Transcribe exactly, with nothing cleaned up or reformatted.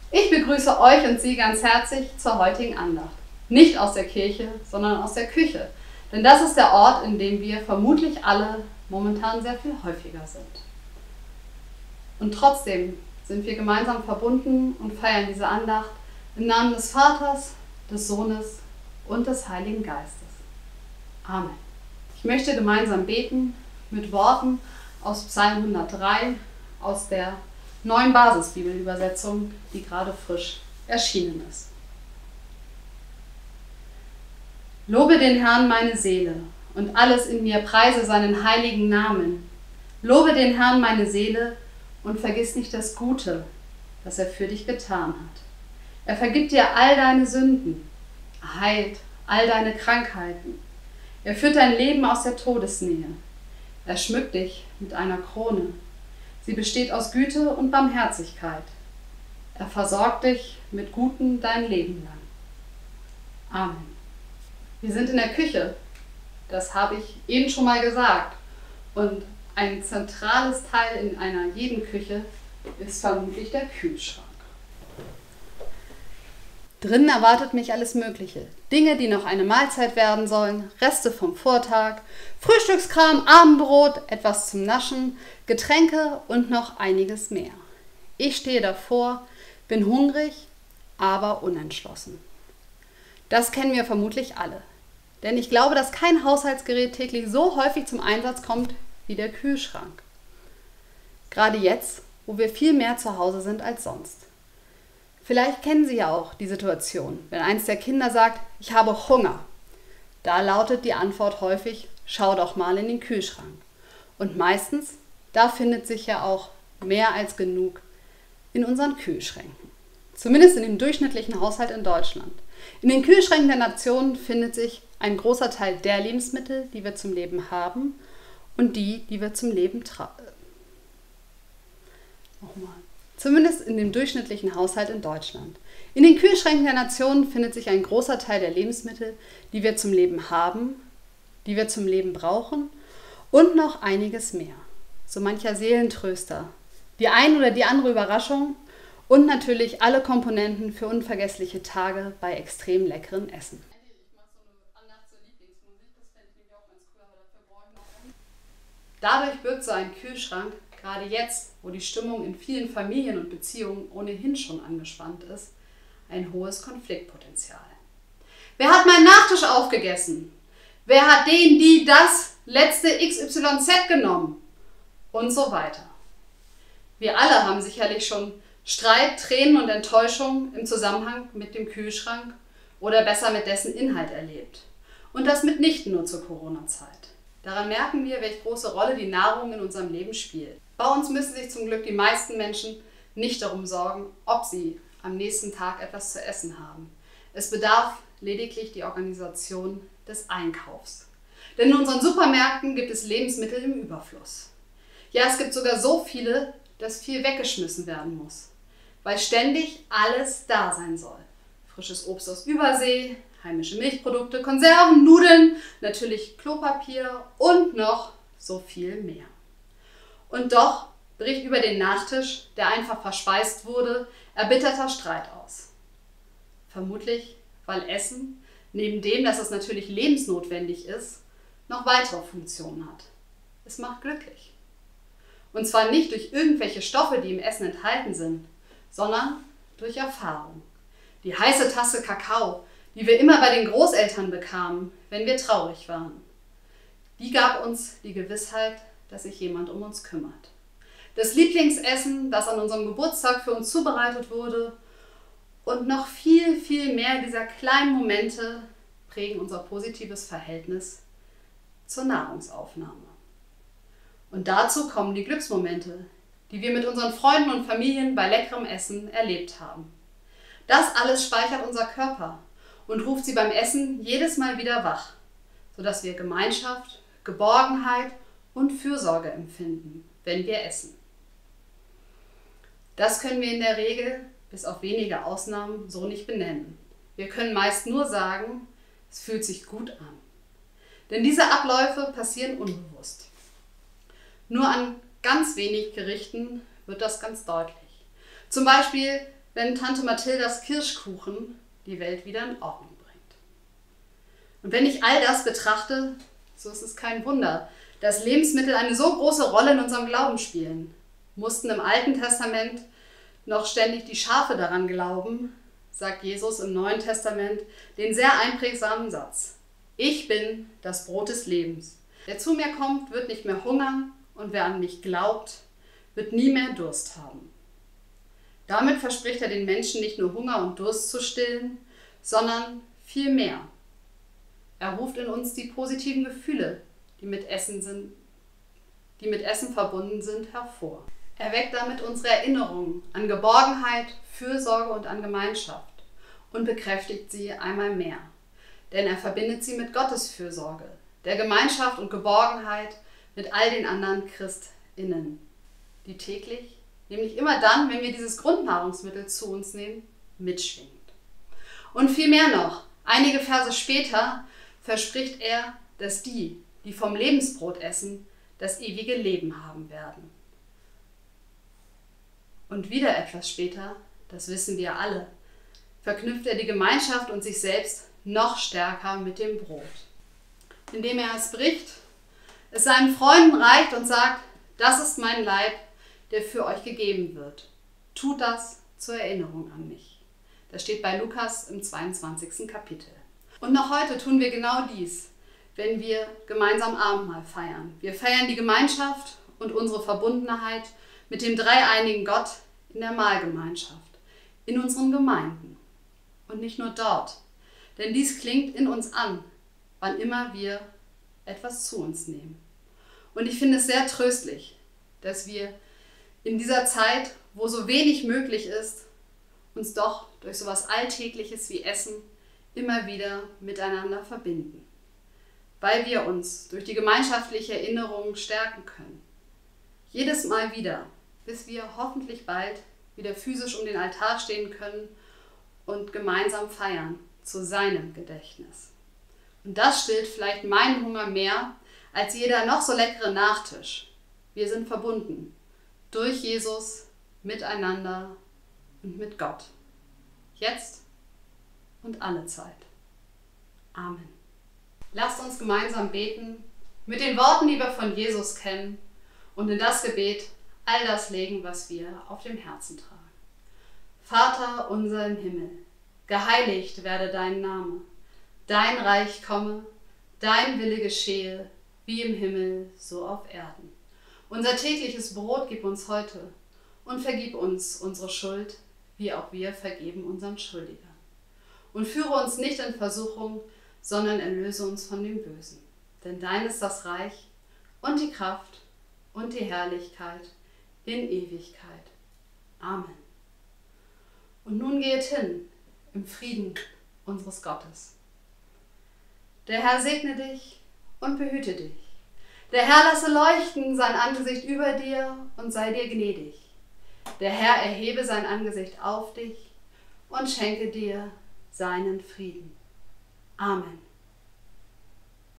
Ich begrüße euch und Sie ganz herzlich zur heutigen Andacht. Nicht aus der Kirche, sondern aus der Küche. Denn das ist der Ort, in dem wir vermutlich alle momentan sehr viel häufiger sind. Und trotzdem sind wir gemeinsam verbunden und feiern diese Andacht im Namen des Vaters, des Sohnes und des Heiligen Geistes. Amen. Ich möchte gemeinsam beten mit Worten aus Psalm hundertdrei, aus der neuen Basisbibelübersetzung, die gerade frisch erschienen ist. Lobe den Herrn meine Seele und alles in mir preise seinen heiligen Namen. Lobe den Herrn meine Seele und vergiss nicht das Gute, das er für dich getan hat. Er vergibt dir all deine Sünden, heilt all deine Krankheiten. Er führt dein Leben aus der Todesnähe. Er schmückt dich mit einer Krone. Sie besteht aus Güte und Barmherzigkeit. Er versorgt dich mit Guten dein Leben lang. Amen. Wir sind in der Küche. Das habe ich eben schon mal gesagt. Und ein zentrales Teil in einer jeden Küche ist vermutlich der Kühlschrank. Drinnen erwartet mich alles Mögliche. Dinge, die noch eine Mahlzeit werden sollen, Reste vom Vortag, Frühstückskram, Abendbrot, etwas zum Naschen, Getränke und noch einiges mehr. Ich stehe davor, bin hungrig, aber unentschlossen. Das kennen wir vermutlich alle. Denn ich glaube, dass kein Haushaltsgerät täglich so häufig zum Einsatz kommt wie der Kühlschrank. Gerade jetzt, wo wir viel mehr zu Hause sind als sonst. Vielleicht kennen Sie ja auch die Situation, wenn eins der Kinder sagt, ich habe Hunger. Da lautet die Antwort häufig, schau doch mal in den Kühlschrank. Und meistens, da findet sich ja auch mehr als genug in unseren Kühlschränken. Zumindest in dem durchschnittlichen Haushalt in Deutschland. In den Kühlschränken der Nationen findet sich ein großer Teil der Lebensmittel, die wir zum Leben haben und die, die wir zum Leben tragen. Nochmal. Zumindest in dem durchschnittlichen Haushalt in Deutschland. In den Kühlschränken der Nationen findet sich ein großer Teil der Lebensmittel, die wir zum Leben haben, die wir zum Leben brauchen und noch einiges mehr. So mancher Seelentröster, die ein oder die andere Überraschung und natürlich alle Komponenten für unvergessliche Tage bei extrem leckerem Essen. Dadurch birgt so ein Kühlschrank, gerade jetzt, wo die Stimmung in vielen Familien und Beziehungen ohnehin schon angespannt ist, ein hohes Konfliktpotenzial. Wer hat meinen Nachtisch aufgegessen? Wer hat den, die, das letzte X Y Z genommen? Und so weiter. Wir alle haben sicherlich schon Streit, Tränen und Enttäuschung im Zusammenhang mit dem Kühlschrank oder besser mit dessen Inhalt erlebt. Und das mitnichten nur zur Corona-Zeit. Daran merken wir, welche große Rolle die Nahrung in unserem Leben spielt. Bei uns müssen sich zum Glück die meisten Menschen nicht darum sorgen, ob sie am nächsten Tag etwas zu essen haben. Es bedarf lediglich die Organisation des Einkaufs. Denn in unseren Supermärkten gibt es Lebensmittel im Überfluss. Ja, es gibt sogar so viele, dass viel weggeschmissen werden muss, weil ständig alles da sein soll. Frisches Obst aus Übersee, heimische Milchprodukte, Konserven, Nudeln, natürlich Klopapier und noch so viel mehr. Und doch bricht über den Nachtisch, der einfach verspeist wurde, erbitterter Streit aus. Vermutlich, weil Essen, neben dem, dass es natürlich lebensnotwendig ist, noch weitere Funktionen hat. Es macht glücklich. Und zwar nicht durch irgendwelche Stoffe, die im Essen enthalten sind, sondern durch Erfahrung. Die heiße Tasse Kakao, die wir immer bei den Großeltern bekamen, wenn wir traurig waren. Die gab uns die Gewissheit, dass sich jemand um uns kümmert. Das Lieblingsessen, das an unserem Geburtstag für uns zubereitet wurde und noch viel, viel mehr dieser kleinen Momente prägen unser positives Verhältnis zur Nahrungsaufnahme. Und dazu kommen die Glücksmomente, die wir mit unseren Freunden und Familien bei leckerem Essen erlebt haben. Das alles speichert unser Körper und ruft sie beim Essen jedes Mal wieder wach, sodass wir Gemeinschaft, Geborgenheit und Fürsorge empfinden, wenn wir essen. Das können wir in der Regel, bis auf wenige Ausnahmen, so nicht benennen. Wir können meist nur sagen, es fühlt sich gut an. Denn diese Abläufe passieren unbewusst. Nur an ganz wenig Gerichten wird das ganz deutlich. Zum Beispiel, wenn Tante Mathildas Kirschkuchen die Welt wieder in Ordnung bringt. Und wenn ich all das betrachte, so ist es kein Wunder, dass Lebensmittel eine so große Rolle in unserem Glauben spielen. Mussten im Alten Testament noch ständig die Schafe daran glauben, sagt Jesus im Neuen Testament den sehr einprägsamen Satz: Ich bin das Brot des Lebens. Wer zu mir kommt, wird nicht mehr hungern, und wer an mich glaubt, wird nie mehr Durst haben. Damit verspricht er den Menschen nicht nur Hunger und Durst zu stillen, sondern viel mehr. Er ruft in uns die positiven Gefühle, die mit Essen sind, die mit Essen verbunden sind, hervor. Er weckt damit unsere Erinnerungen an Geborgenheit, Fürsorge und an Gemeinschaft und bekräftigt sie einmal mehr. Denn er verbindet sie mit Gottes Fürsorge, der Gemeinschaft und Geborgenheit mit all den anderen ChristInnen, die täglich, nämlich immer dann, wenn wir dieses Grundnahrungsmittel zu uns nehmen, mitschwingt. Und viel mehr noch, einige Verse später verspricht er, dass die, die vom Lebensbrot essen, das ewige Leben haben werden. Und wieder etwas später, das wissen wir alle, verknüpft er die Gemeinschaft und sich selbst noch stärker mit dem Brot, indem er es bricht, es seinen Freunden reicht und sagt: Das ist mein Leib, der für euch gegeben wird. Tut das zur Erinnerung an mich. Das steht bei Lukas im zweiundzwanzigsten Kapitel. Und noch heute tun wir genau dies, wenn wir gemeinsam Abendmahl feiern. Wir feiern die Gemeinschaft und unsere Verbundenheit mit dem dreieinigen Gott in der Mahlgemeinschaft, in unseren Gemeinden. Und nicht nur dort, denn dies klingt in uns an, wann immer wir etwas zu uns nehmen. Und ich finde es sehr tröstlich, dass wir in dieser Zeit, wo so wenig möglich ist, uns doch durch so etwas Alltägliches wie Essen immer wieder miteinander verbinden, weil wir uns durch die gemeinschaftliche Erinnerung stärken können. Jedes Mal wieder, bis wir hoffentlich bald wieder physisch um den Altar stehen können und gemeinsam feiern zu seinem Gedächtnis. Und das stillt vielleicht meinen Hunger mehr als jeder noch so leckere Nachtisch. Wir sind verbunden durch Jesus, miteinander und mit Gott. Jetzt und alle Zeit. Amen. Lasst uns gemeinsam beten mit den Worten, die wir von Jesus kennen, und in das Gebet all das legen, was wir auf dem Herzen tragen. Vater unser im Himmel, geheiligt werde dein Name. Dein Reich komme, dein Wille geschehe, wie im Himmel, so auf Erden. Unser tägliches Brot gib uns heute und vergib uns unsere Schuld, wie auch wir vergeben unseren Schuldigern. Und führe uns nicht in Versuchung, sondern erlöse uns von dem Bösen. Denn dein ist das Reich und die Kraft und die Herrlichkeit in Ewigkeit. Amen. Und nun geht hin im Frieden unseres Gottes. Der Herr segne dich und behüte dich. Der Herr lasse leuchten sein Angesicht über dir und sei dir gnädig. Der Herr erhebe sein Angesicht auf dich und schenke dir seinen Frieden. Amen.